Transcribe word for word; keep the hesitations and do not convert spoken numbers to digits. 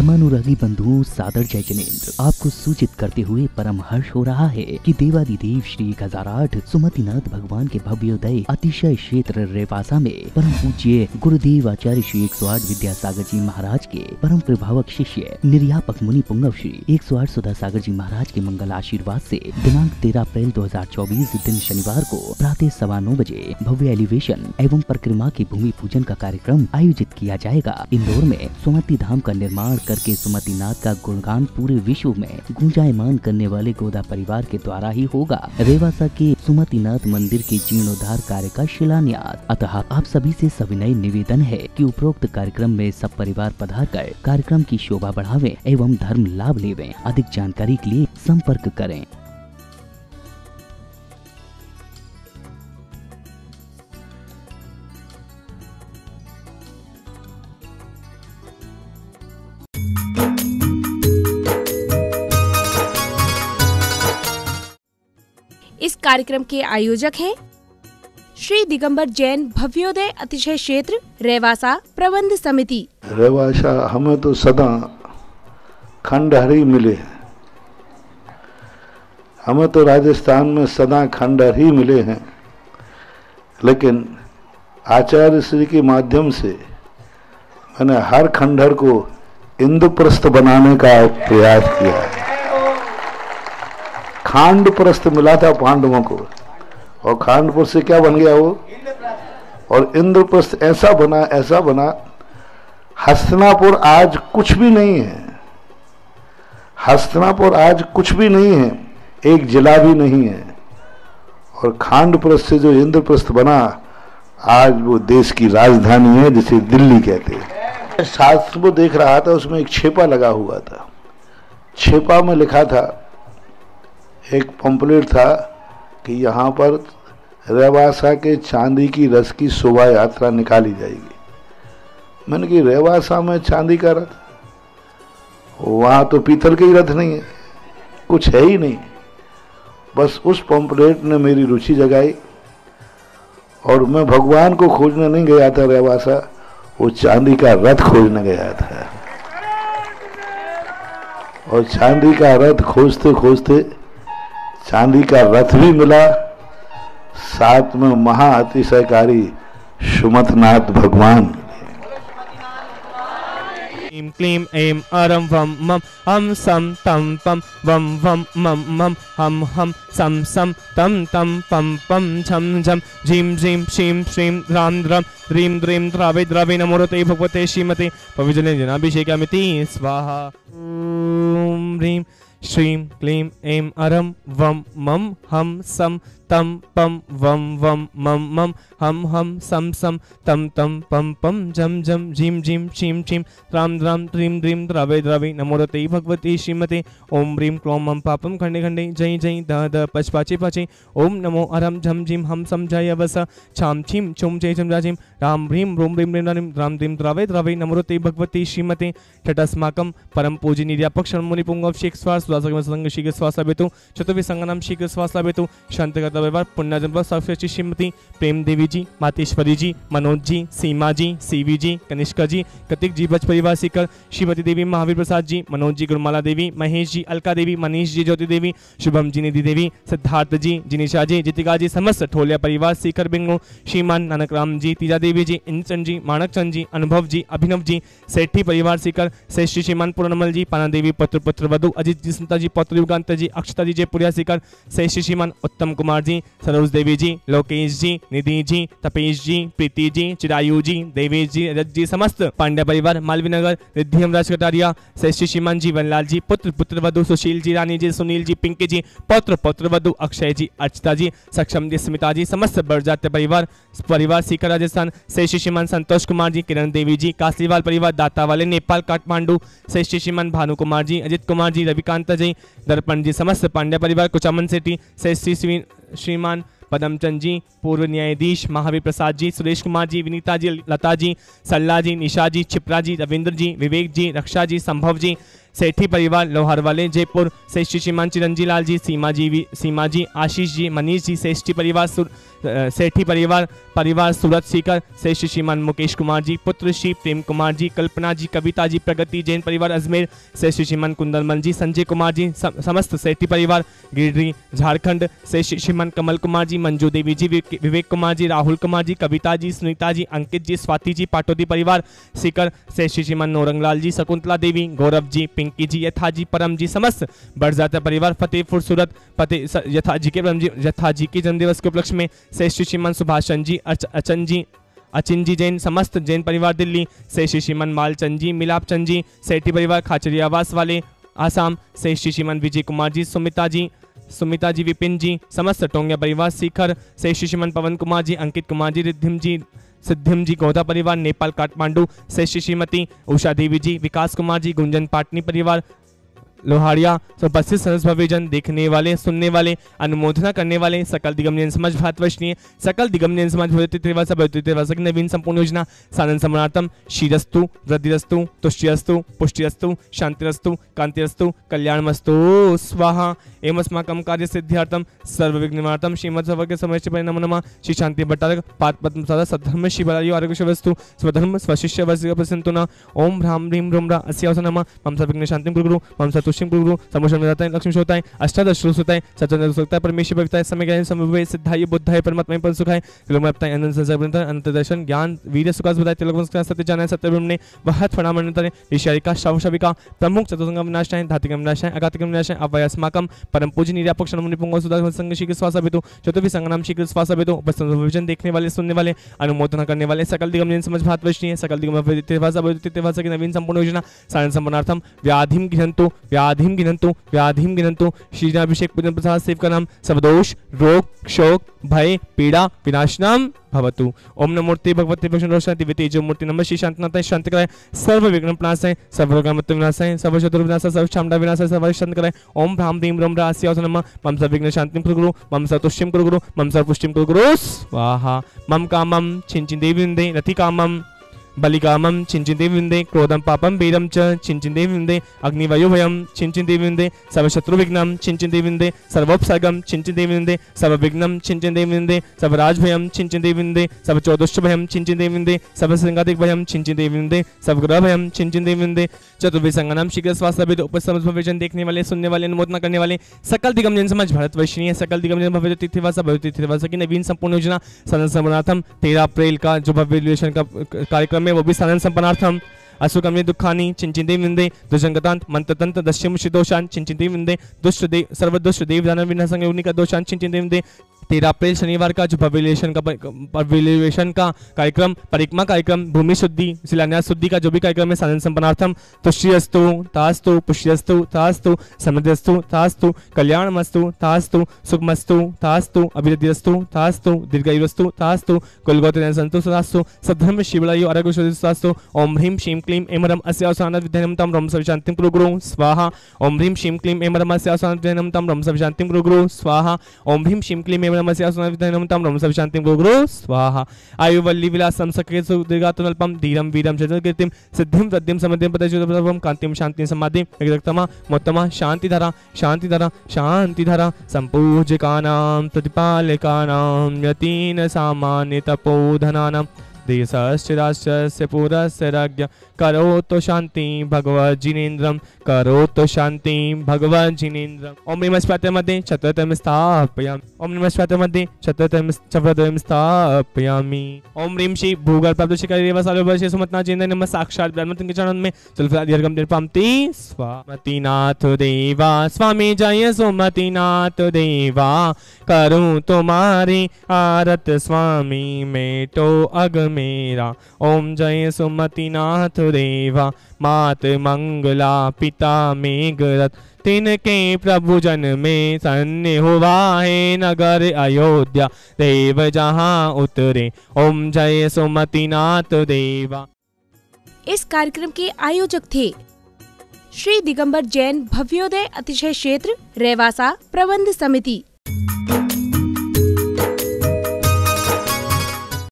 धर्मानुरागी बंधुओं सादर जय जनेन्द्र। आपको सूचित करते हुए परम हर्ष हो रहा है कि देवादिदेव श्री एक हजार आठ सुमतिनाथ भगवान के भव्योदय अतिशय क्षेत्र रेवासा में परम पूज्य गुरुदेव आचार्य श्री एक सौ आठ विद्यासागर जी महाराज के परम प्रभावक शिष्य निर्यापक मुनि पुंगव श्री एक सौ आठ सुधा सागर जी महाराज के मंगल आशीर्वाद से दिनांक तेरह अप्रैल दो हजार चौबीस दिन शनिवार को प्रातः सवा नौ बजे भव्य एलिवेशन एवं परिक्रमा की भूमि पूजन का कार्यक्रम आयोजित किया जाएगा। इंदौर में सुमति धाम का निर्माण करके सुमतिनाथ का गुणगान पूरे विश्व में गुंजायमान करने वाले गोदा परिवार के द्वारा ही होगा। रेवासा के सुमतिनाथ मंदिर के जीर्णोद्धार कार्य का शिलान्यास। अतः आप सभी से सविनय निवेदन है कि उपरोक्त कार्यक्रम में सब परिवार पधार कर कार्यक्रम की शोभा बढ़ावे एवं धर्म लाभ लेवे। अधिक जानकारी के लिए संपर्क करें। इस कार्यक्रम के आयोजक हैं श्री दिगंबर जैन भव्योदय अतिशय क्षेत्र रेवासा प्रबंध समिति। रेवासा हमें तो सदा खंडहर ही मिले, हमें तो राजस्थान में सदा खंडहर ही मिले हैं, लेकिन आचार्य श्री के माध्यम से मैंने हर खंडहर को इंद्रप्रस्थ बनाने का प्रयास किया है। खांडप्रस्थ मिला था पांडवों को और खांडप्रस्थ से क्या बन गया वो, और इंद्रप्रस्थ ऐसा बना ऐसा बना हस्तिनापुर आज कुछ भी नहीं है। हस्तिनापुर आज कुछ भी नहीं है, एक जिला भी नहीं है, और खांडप्रस्थ से जो इंद्रप्रस्थ बना आज वो देश की राजधानी है जिसे दिल्ली कहते हैं। शास्त्र को देख रहा था, उसमें एक छेपा लगा हुआ था। छेपा में लिखा था, एक पंपलेट था कि यहाँ पर रेवासा के चांदी की रथ की शोभा यात्रा निकाली जाएगी। मैंने कि रेवासा में चांदी का रथ, वहाँ तो पीतल के ही रथ नहीं है, कुछ है ही नहीं। बस उस पंपलेट ने मेरी रुचि जगाई और मैं भगवान को खोजने नहीं गया था रेवासा, वो चांदी का रथ खोजने गया था। और चांदी का रथ खोजते खोजते चांदी का रथ भी मिला, साथ में महा अतिशयकारी सुमतिनाथ भगवान। क्लीं क्लीं ऐं अरं वं मं हम सम तम पम वम वम मम मम हम हम सम सम तम तम पम पम झम झम झीं झीं श्रीं श्रीं द्रां द्रं द्रीं द्रीं द्रावे द्रावे नमोरते भगवते श्रीमते पविजने जनाभिषेकामिति स्वाहा। ॐ ह्रीं श्रीं क्लीं ऐं अरं वं मं हम सम तम पम वम वम मम मम हम हम सम सम तम तम पम पम झम झम झीं झीं श्रीं श्रीं द्रां द्रां द्रीं द्रीं द्रावे द्रावे नमोरते भगवती श्रीमते ओम ह्रीं क्लों मम पापम खंडे खंडे जय जय द द पच पाचे पाचे ओम नमो अरम झम झीं हम सम जय वस छाम छीम छुम जय झम राजिम राम ह्रीं रोम ह्रीं ह्रीं राम द्रां द्रीं द्रावे द्रावे नमोरते भगवती श्रीमते छठस्माकं परम पूज्य निर्यापक शर्मुनि पुंगव शेख स्वास सुदासगम संग शीघ्र स्वासा बेतु चतुर्वी संगनाम शीघ्र स्वासा बेतु शांत करता व्यवहार पुण्यजन सर्वश्रेष्ठ श्रीमती प्रेम देवी जी, मातेश्वरी जी, मनोज जी, सीमा जी, सीवी जी, कनिष्का जी, कतिक जी बच परिवार सीकर श्रीमती देवी, महावीर प्रसाद जी, मनोज जी, गुरुमाला देवी, महेश जी, अलका देवी, मनीष जी, ज्योति देवी, शुभम जी, निधि देवी, सिद्धार्थ जी, जिनिशा जी, जितिका जी, समस्त ठोलिया परिवार सीकर बिंगो, श्रीमान नानक राम जी, तीजा देवी जी, इंचन जी, माणक चंद जी, अनुभव जी, अभिनव जी, सेठी परिवार सीकर श्रेष्ठी श्रीमान पूर्णमल जी, पाना देवी, पत्र पुत्र वधु अजित जी, संता जी, पौत्र युगांत जी, अक्षता जी, जयपुरिया सीकर श्रेष्ठी श्रीमान उत्तम कुमार जी, सरोज देवी जी, लोकेश जी, निधि जी, तपेश जी, प्रीति जी, चिरायु जी, देवेश जी, रजत जी, समस्त पांड्या परिवार मालवीनगर रिद्धि हेमराज कटारिया श्रेष्ठी श्रीमान जी, वनलाल जी, पुत्र पुत्र वधु सुशील जी, रानी जी, सुनील जी, पिंकी जी, पौत्र पौत्र वधु अक्षय जी, अर्चिता जी, सक्षम जी, स्मिता जी, समस्त बरजात्य परिवार परिवार सीकर राजस्थान श्रेष्ठी श्रीमान संतोष कुमार जी, किरण देवी जी, कासलीवाल परिवार दाता वाले नेपाल काठमांडू श्रेष्ठी श्रीमान भानु कुमार जी, अजित कुमार जी, रविकांत जी, दर्पण जी, समस्त पांड्या परिवार कुचामन सेठी श्रेष्ठी श्रीमान पदमचंद जी, पूर्व न्यायाधीश महावीर प्रसाद जी, सुरेश कुमार जी, विनीता जी, लता जी, सल्ला जी, निशा जी, छिपरा जी, रविंद्र जी, विवेक जी, रक्षा जी, संभव जी, सेठी परिवार लोहार वाले जयपुर से श्रीमान चिरंजी लाल जी, सीमा जी सीमा जी आशीष जी, मनीष जी सेठी परिवार सेठी परिवार परिवार सूरत सीकर से श्रीमान मुकेश कुमार जी, पुत्र श्री प्रेम कुमार जी, कल्पना जी, कविता जी, प्रगति जैन परिवार अजमेर से श्रीमान कुंदनमल जी, संजय कुमार जी, समस्त सेठी परिवार गिरिडीह झारखंड से श्रीमान कमल कुमार जी, मंजू देवी जी, विवेक कुमार जी, राहुल कुमार जी, कविता जी, सुनीता जी, अंकित जी, स्वाति जी, पाटोदी परिवार सीकर से श्रीमान नौरंगलाल जी, शकुंतला देवी, गौरव जी, पिंकी जी, यथा जी, परम जी, समस्त बड़जात्या परिवार फतेहपुर सूरत फतेह यथा जी के परम जी यथा जी के जन्मदिवस के उपलक्ष्य में से श्रीमान सुभाषचंद जी, अचन जी अचिन जी जैन, समस्त जैन परिवार दिल्ली से श्रीमान मालचंद जी, मिलापचंद जी, सेठी परिवार खाचरिया आवास वाले आसाम से श्रीमान विजय कुमार जी, सुमिता जी सुमिता जी, विपिन जी, समस्त टोंगिया परिवार सीकर से श्रीमान पवन कुमार जी, अंकित कुमार जी, रिद्धिम जी सिद्धिम जी, गौदा परिवार नेपाल काठमांडू से श्रीमती उषा देवी जी, विकास कुमार जी, गुंजन पाटनी परिवार लोहारिया उपस्थित सरस भव्यजन, देखने वाले, सुनने वाले, अनुमोदना करने वाले सकल दिगम जैन समाज भारतवर्षीय सकल दिगम जैन समाज भविष्य की नवीन संपूर्ण योजना सानंद समनार्थम शीरस्तु वृद्धिरस्तु तुष्टिरस्तु पुष्टिरस्तु शांतिरस्तु कांतिरस्तु कल्याणमस्तु स्वाहा एवं अस्माकं कार्य सिद्ध्यर्थम सर्व विघ्ननार्थम श्रीमद सर्वज्ञ समस्त नमो नमः। श्री शांति भट्टारक पाद पद्म सदा सद्धर्म शिवरायो आरोग्य वस्तु स्वधर्म स्वशिष्य वस्य प्रसन्नतु न ओम भ्राम ह्रीं ह्रूम रा अस्यावस नमः। मम सर्वज्ञ शांतिं गुरु मम सतुष्टिं गुरु समुषम जाता है लक्ष्मी होता है अष्टादश होता है सचंद्र सकता है परमेश्वर भविता है समय ज्ञान समवे सिद्धाय बुद्धाय परमात्मा पर सुखाय लोग में अपना अनंत संसार अनंत दर्शन ज्ञान वीर सुखास बताए तिलक सत्य जाना सत्य ब्रह्म ने वहत फणामणतरे ऋषिका श्रावशविका प्रमुख चतुर्संगम विनाशाय धातिकम विनाशाय अघातिकम विनाशाय अवयस्माकम परम पूज्य निरापक्ष नमो निपुंगो सुधा संग शीघ्र स्वासा हेतु चतुर्वी संगनाम शीघ्र स्वासा हेतु उपस्थित विजन देखने वाले सुनने वाले अनुमोदन करने वाले सकल दिगम जैन समाज भारतवर्षीय सकल दिगम भाषा की नवीन संपूर्ण योजना सारण संपन्नार्थम व्याधिम गिनंतु व्याधिम गिनंतु व्याधिम गिनंतु श्री अभिषेक पूजन प्रसाद सेव का नाम सबदोष रोग शोक भय पीड़ा विनाशनाम भवतु। ओम नमो मूर्ति भगवते भक्षणोषाति वितेजो मूर्ति नमः श्री शांतनाथाय शांति कराय सर्व विघ्न प्रणाशाय सर्व रोग मृत्यु विनाशाय सर्व शत्रु विनाशाय सर्व क्षमता विनाशाय सर्व शांति कराय ओम भ्राम ह्रीं ह्रूम रा अस्यावस नमः। मम सर्व विघ्न शांतिं कुरु गुरु मम सर्व तुष्टिं कुरु गुरु मम सर्व पुष्टिं कुरु गुरु स्वाहा। मम कामं छिंचिं देवी विन्दे रति कामं बलिकामं छिंचिदेवी विन्दे क्रोधं पापं वेदं च छिंचिदेवी विन्दे अग्निवयो भयं छिंचिदेवी विन्दे सर्वशत्रुविघ्नं छिंचिदेवी विन्दे सर्वोपसर्गं छिंचिदेवी विन्दे सर्वविघ्नं छिंचिदेवी विन्दे सर्वराजभयं छिंचिदेवी विन्दे सर्वचौदुष्टभयं छिंचिदेवी विन्दे सर्वसंगादिकभयं छिंचिदेवी विन्दे सर्वग्रहभयं छिंचिदेवी विन्दे चतुर्विसंगनाम शीघ्र स्वास्थ्य उपसमस्त भविष्य देखने वाले सुनने वाले अनुमोदना करने वाले सकल दिगम जैन समाज भारतवर्षीय सकल दिगम जैन भव्य तिथिवासा भव्य तिथिवासा की नवीन संपूर्ण योजना सानंद समनार्थम तेरह अप्रैल का जो भव्य रिलेशन का कार्यक्रम में वो भी सानंद संपन्नार्थम असुकम्य दुखानी चिंचिते विंदे दुजंगतांत मंत्रतंत्र दस्यम दोषान चिंचिते विंदे दुष्ट देव सर्व दुष्ट देव दानव विनाशंग योनि का दोषान चिंचिते विंदे तेरह अप्रैल शनिवार का जो भव्यलेशन का भव्यलेशन का कार्यक्रम परिक्रमा कार्यक्रम भूमि शुद्धि शिलान्यास शुद्धि का जो भी कार्यक्रम है सानंद संपन्नार्थम तुष्टिरस्तु तास्तु पुष्टिरस्तु तास्तु समृद्धिस्तु तास्तु कल्याणमस्तु तास्तु सुखमस्तु तास्तु अभिवृद्धिस्तु तास्तु दीर्घायुस्तु तास्तु कुलगोत्र संतु तास्तु सद्धर्म शिवलायु आरोग्य तास्तु ओम ह्रीं श्रीं क्लीं ऐं ह्रं अस्य अवसानात् विद्यानं तं ह्रं सर्वशान्तिं कुरु गुरु स्वाहा। ओम ह्रीं श्रीं क्लीं ऐं ह्रं अस्य अवसानात् विद्यानं तं ह्रं सर्वशान्तिं कुरु गुरु स्वाहा। ओम ह्रीं श्रीं क्लीं ऐं ह्रं अस्य अवसानात् विद्यानं तं ह्रं सर्वशान्तिं कुरु गुरु स्वाहा। आयु वल्ली विलासं सकेसु दीर्घातुल्पं धीरं वीरं चतुर्कीर्तिं सिद्धिं वृद्धिं समृद्धिं पदचुतप्रभं कान्तिं शान्तिं समाधिं एकदक्तमा मोत्तमा शान्तिधरा शान्तिधरा शान्तिधरा सम्पूज्यकानां प्रतिपालकानां यतीन सामान्य तपोधनानां देशस्य राष्ट्रस्य पुरस्य राज्ञ करोतु शांति भगवत् जिनेन्द्रं करोतु शांति भगवत् जिनेन्द्रं। ओम नमः शिवाय मध्ये चतुर्थं स्थापयामि ओम नमः शिवाय मध्ये चतुर्थं चतुर्थं स्थापयामि। ओम ह्रीं श्री भूगर्भप्रदूषिकाय देव सालोवर्षे सुमतना जिनेन्द्र नमः साक्षात् ब्रह्मतं के चरणों में सुलफादिर्गम निर्पामति स्वामतिनाथ देवा स्वामी जय सुमतिनाथ देवा करूं तुम्हारी आरत स्वामी मेटो अग मेरा। ओम जय सुमतिनाथ देवा मात मंगला पिता मेघरथ तिनके प्रभु जन में सन्ने हुआ है नगर अयोध्या देव जहां उतरे। ओम जय सुमतिनाथ देवा। इस कार्यक्रम के आयोजक थे श्री दिगंबर जैन भव्योदय अतिशय क्षेत्र रेवासा प्रबंध समिति।